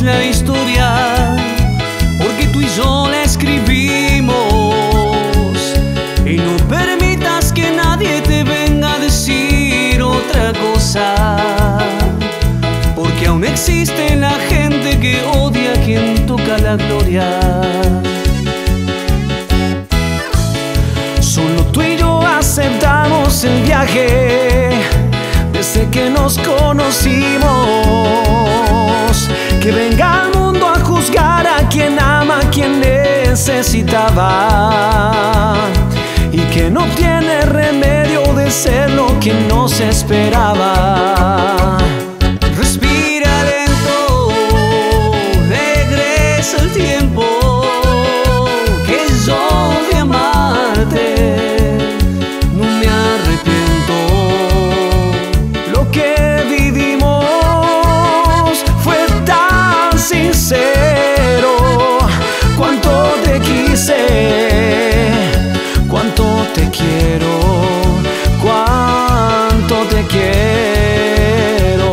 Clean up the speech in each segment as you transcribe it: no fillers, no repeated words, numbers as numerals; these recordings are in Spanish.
la historia, porque tú y yo la escribimos. Y no permitas que nadie te venga a decir otra cosa, porque aún existe la gente que odia a quien toca la gloria. Solo tú y yo aceptamos el viaje desde que nos conocimos. Que venga al mundo a juzgar a quien ama, a quien necesitaba, y que no tiene remedio de ser lo que no se esperaba. Respira lento, regresa el tiempo, que yo de amarte no me arrepiento. Lo que vivimos fue tan sincero. Cuánto te quise, cuánto te quiero, cuánto te quiero.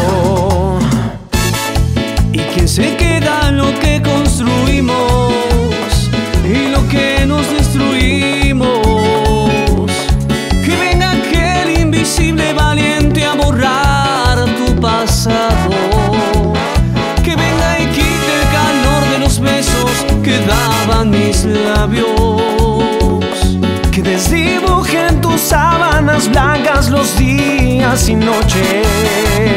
¿Y quién se queda en lo que construimos y lo que nos destruimos? Que venga aquel invisible valiente a borrar tu pasado. Que venga y quite el calor de los besos que daban mis labios. Que desdibuje en tus sábanas blancas los días y noches.